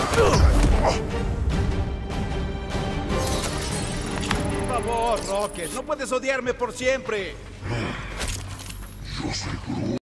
Por favor, Rocket, no puedes odiarme por siempre. Yo soy Groot.